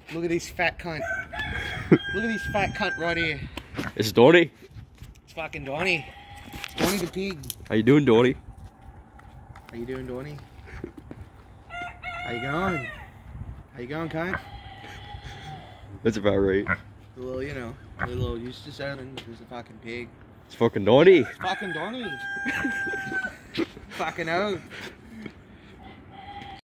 Look at this fat cunt. Look at this fat cunt right here. It's Donnie. It's fucking Donnie. Donnie the pig. How you doing, Donnie? How you doing, Donnie? How you going? How you going, cunt? That's about right. A little, you know, a little used to sounding. There's a fucking pig. It's fucking Donnie. It's fucking Donnie. Fucking out.